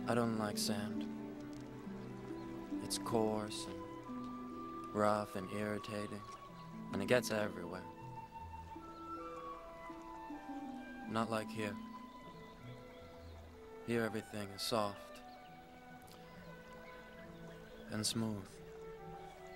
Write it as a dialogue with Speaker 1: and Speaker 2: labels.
Speaker 1: I don't like sand. It's coarse and rough and irritating, and it gets everywhere. Not like here. Here everything is soft and smooth.